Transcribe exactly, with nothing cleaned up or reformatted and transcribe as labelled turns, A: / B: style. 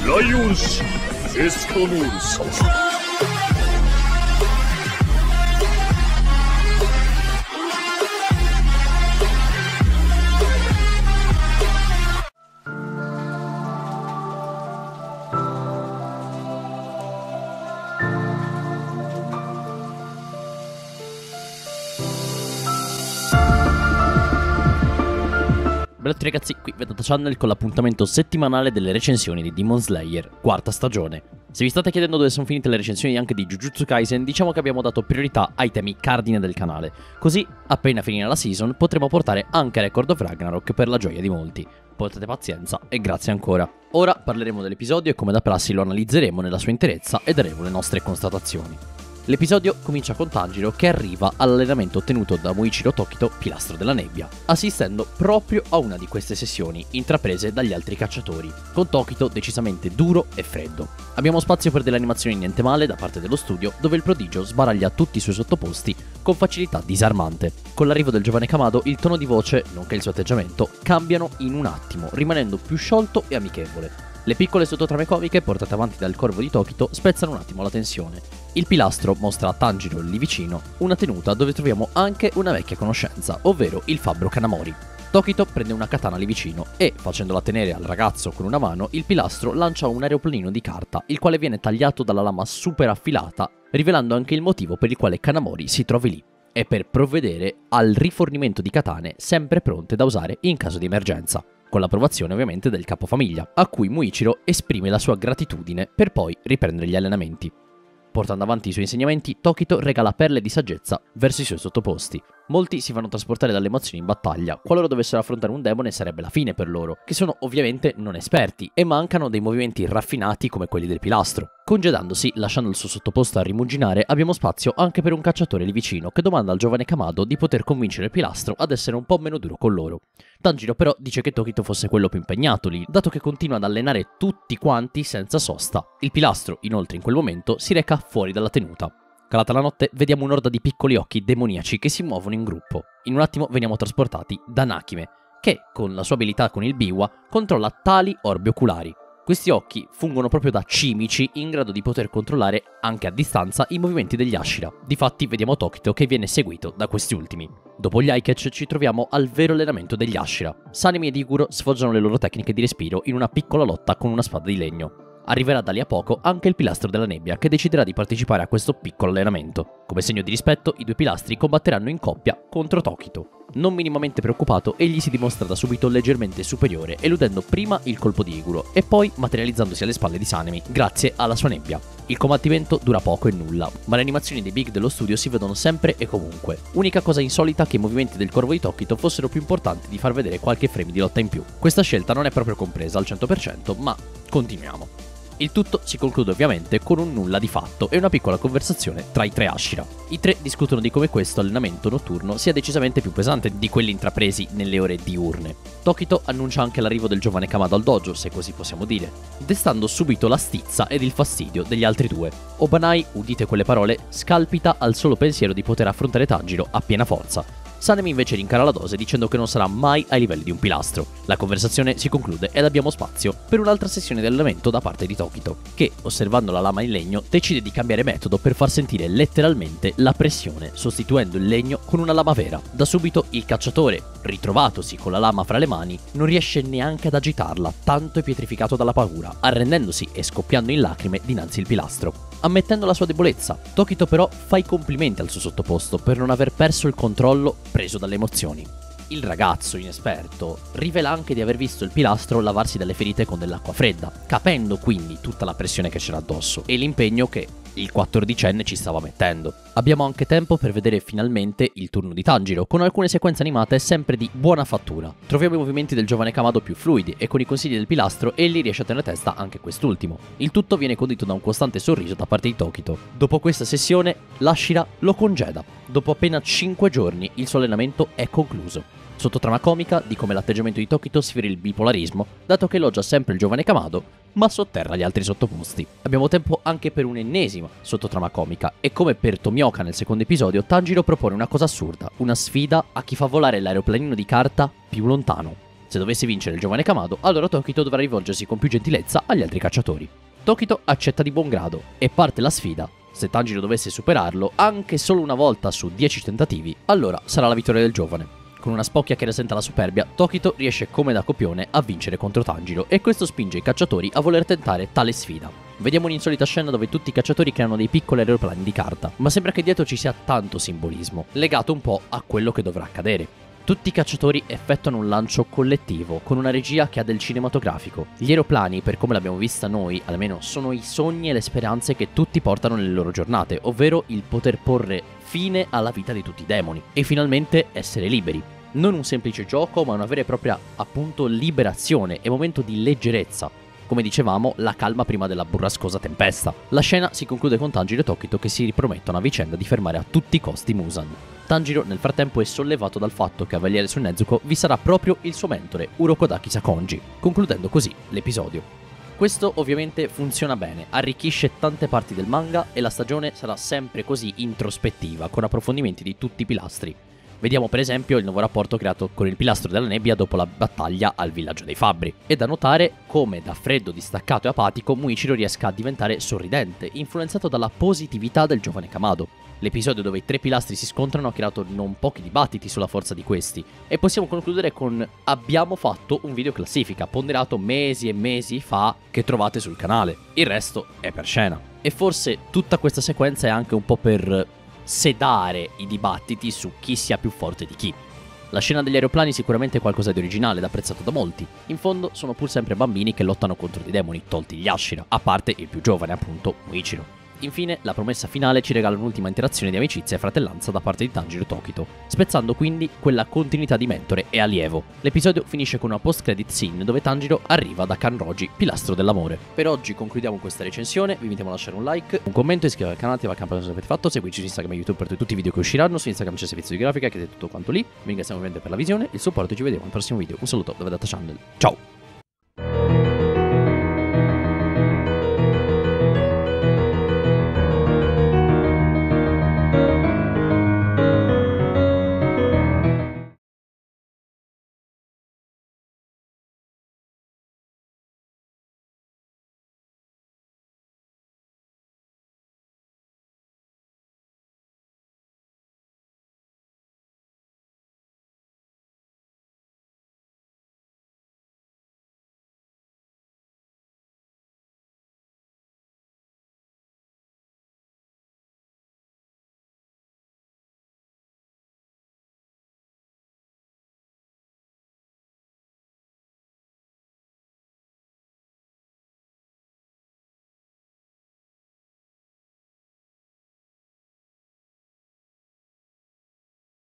A: ライオン氏エスカノール様。
B: Bella a tutti ragazzi, qui Vedata Channel con l'appuntamento settimanale delle recensioni di Demon Slayer, quarta stagione. Se vi state chiedendo dove sono finite le recensioni anche di Jujutsu Kaisen, diciamo che abbiamo dato priorità ai temi cardine del canale. Così, appena finirà la season, potremo portare anche Record of Ragnarok per la gioia di molti. Portate pazienza e grazie ancora. Ora parleremo dell'episodio e come da prassi lo analizzeremo nella sua interezza e daremo le nostre constatazioni. L'episodio comincia con Tanjiro che arriva all'allenamento ottenuto da Muichiro Tokito, Pilastro della Nebbia, assistendo proprio a una di queste sessioni intraprese dagli altri cacciatori, con Tokito decisamente duro e freddo. Abbiamo spazio per delle animazioni niente male da parte dello studio, dove il prodigio sbaraglia tutti i suoi sottoposti con facilità disarmante. Con l'arrivo del giovane Kamado il tono di voce, nonché il suo atteggiamento, cambiano in un attimo, rimanendo più sciolto e amichevole. Le piccole sottotrame comiche portate avanti dal corvo di Tokito spezzano un attimo la tensione. Il pilastro mostra a Tanjiro lì vicino una tenuta dove troviamo anche una vecchia conoscenza, ovvero il fabbro Kanamori. Tokito prende una katana lì vicino e, facendola tenere al ragazzo con una mano, il pilastro lancia un aeroplanino di carta, il quale viene tagliato dalla lama super affilata, rivelando anche il motivo per il quale Kanamori si trovi lì. È per provvedere al rifornimento di katane sempre pronte da usare in caso di emergenza, con l'approvazione ovviamente del capofamiglia, a cui Muichiro esprime la sua gratitudine per poi riprendere gli allenamenti. Portando avanti i suoi insegnamenti, Tokito regala perle di saggezza verso i suoi sottoposti. Molti si fanno trasportare dalle emozioni in battaglia, qualora dovessero affrontare un demone sarebbe la fine per loro, che sono ovviamente non esperti e mancano dei movimenti raffinati come quelli del pilastro. Congedandosi, lasciando il suo sottoposto a rimuginare, abbiamo spazio anche per un cacciatore lì vicino che domanda al giovane Kamado di poter convincere il pilastro ad essere un po' meno duro con loro. Tanjiro però dice che Tokito fosse quello più impegnato lì, dato che continua ad allenare tutti quanti senza sosta. Il pilastro, inoltre, in quel momento si reca fuori dalla tenuta. Calata la notte, vediamo un'orda di piccoli occhi demoniaci che si muovono in gruppo. In un attimo veniamo trasportati da Nakime, che, con la sua abilità con il Biwa, controlla tali orbi oculari. Questi occhi fungono proprio da cimici in grado di poter controllare anche a distanza i movimenti degli Ashira. Difatti vediamo Tokito che viene seguito da questi ultimi. Dopo gli Aikech ci troviamo al vero allenamento degli Ashira. Sanemi ed Iguro sfoggiano le loro tecniche di respiro in una piccola lotta con una spada di legno. Arriverà da lì a poco anche il Pilastro della Nebbia che deciderà di partecipare a questo piccolo allenamento. Come segno di rispetto i due pilastri combatteranno in coppia contro Tokito. Non minimamente preoccupato, egli si dimostra da subito leggermente superiore, eludendo prima il colpo di Iguro e poi materializzandosi alle spalle di Sanemi grazie alla sua nebbia. Il combattimento dura poco e nulla, ma le animazioni dei big dello studio si vedono sempre e comunque. Unica cosa insolita che i movimenti del corvo di Tokito fossero più importanti di far vedere qualche frame di lotta in più. Questa scelta non è proprio compresa al cento per cento, ma continuiamo. Il tutto si conclude ovviamente con un nulla di fatto e una piccola conversazione tra i tre Ashira. I tre discutono di come questo allenamento notturno sia decisamente più pesante di quelli intrapresi nelle ore diurne. Tokito annuncia anche l'arrivo del giovane Kamado al dojo, se così possiamo dire, destando subito la stizza ed il fastidio degli altri due. Obanai, udite quelle parole, scalpita al solo pensiero di poter affrontare Tanjiro a piena forza. Sanemi invece rincara la dose dicendo che non sarà mai ai livelli di un pilastro. La conversazione si conclude ed abbiamo spazio per un'altra sessione di allenamento da parte di Tokito, che, osservando la lama in legno, decide di cambiare metodo per far sentire letteralmente la pressione, sostituendo il legno con una lama vera. Da subito il cacciatore, ritrovatosi con la lama fra le mani, non riesce neanche ad agitarla, tanto è pietrificato dalla paura, arrendendosi e scoppiando in lacrime dinanzi il pilastro. Ammettendo la sua debolezza, Tokito però fa i complimenti al suo sottoposto per non aver perso il controllo preso dalle emozioni. Il ragazzo, inesperto, rivela anche di aver visto il pilastro lavarsi dalle ferite con dell'acqua fredda, capendo quindi tutta la pressione che c'era addosso e l'impegno che il quattordicenne ci stava mettendo. Abbiamo anche tempo per vedere finalmente il turno di Tanjiro, con alcune sequenze animate sempre di buona fattura. Troviamo i movimenti del giovane Kamado più fluidi e con i consigli del pilastro egli riesce a tenere testa anche quest'ultimo. Il tutto viene condito da un costante sorriso da parte di Tokito. Dopo questa sessione, l'Ashira lo congeda. Dopo appena cinque giorni il suo allenamento è concluso. Sottotrama comica di come l'atteggiamento di Tokito sferi il bipolarismo, dato che elogia sempre il giovane Kamado, ma sotterra gli altri sottoposti. Abbiamo tempo anche per un'ennesima sottotrama comica, e come per Tomioka nel secondo episodio, Tanjiro propone una cosa assurda, una sfida a chi fa volare l'aeroplanino di carta più lontano. Se dovesse vincere il giovane Kamado, allora Tokito dovrà rivolgersi con più gentilezza agli altri cacciatori. Tokito accetta di buon grado e parte la sfida. Se Tanjiro dovesse superarlo anche solo una volta su dieci tentativi, allora sarà la vittoria del giovane. Con una spocchia che rasenta la superbia, Tokito riesce come da copione a vincere contro Tanjiro e questo spinge i cacciatori a voler tentare tale sfida. Vediamo un'insolita scena dove tutti i cacciatori creano dei piccoli aeroplani di carta, ma sembra che dietro ci sia tanto simbolismo, legato un po' a quello che dovrà accadere. Tutti i cacciatori effettuano un lancio collettivo, con una regia che ha del cinematografico. Gli aeroplani, per come l'abbiamo vista noi, almeno, sono i sogni e le speranze che tutti portano nelle loro giornate, ovvero il poter porre fine alla vita di tutti i demoni e finalmente essere liberi. Non un semplice gioco, ma una vera e propria, appunto, liberazione e momento di leggerezza. Come dicevamo, la calma prima della burrascosa tempesta. La scena si conclude con Tanjiro e Tokito che si ripromettono a vicenda di fermare a tutti i costi Muzan. Tanjiro nel frattempo è sollevato dal fatto che a vegliare su Nezuko vi sarà proprio il suo mentore, Urokodaki Sakonji, concludendo così l'episodio. Questo ovviamente funziona bene, arricchisce tante parti del manga e la stagione sarà sempre così introspettiva, con approfondimenti di tutti i pilastri. Vediamo per esempio il nuovo rapporto creato con il pilastro della nebbia dopo la battaglia al villaggio dei fabbri. È da notare come da freddo, distaccato e apatico Muichiro riesca a diventare sorridente, influenzato dalla positività del giovane Kamado. L'episodio dove i tre pilastri si scontrano ha creato non pochi dibattiti sulla forza di questi e possiamo concludere con abbiamo fatto un video classifica ponderato mesi e mesi fa che trovate sul canale. Il resto è per scena. E forse tutta questa sequenza è anche un po' per sedare i dibattiti su chi sia più forte di chi. La scena degli aeroplani sicuramente è qualcosa di originale ed apprezzato da molti. In fondo sono pur sempre bambini che lottano contro dei demoni, tolti gli Ashira, a parte il più giovane appunto Muichiro. Infine, la promessa finale ci regala un'ultima interazione di amicizia e fratellanza da parte di Tanjiro e Tokito, spezzando quindi quella continuità di mentore e allievo. L'episodio finisce con una post-credit scene dove Tanjiro arriva da Kanroji, pilastro dell'amore. Per oggi concludiamo questa recensione, vi invitiamo a lasciare un like, un commento, iscrivetevi al canale, attivate la campanella se avete fatto, seguiteci su Instagram e YouTube per tutti i video che usciranno, su Instagram c'è il servizio di grafica che è tutto quanto lì. Vi ringraziamo ovviamente per la visione, il supporto e ci vediamo al prossimo video. Un saluto da Vedetta Channel, ciao!